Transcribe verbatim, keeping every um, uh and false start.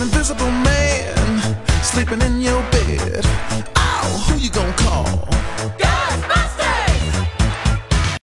invisible man sleeping in your bed. Oh, who you gonna call?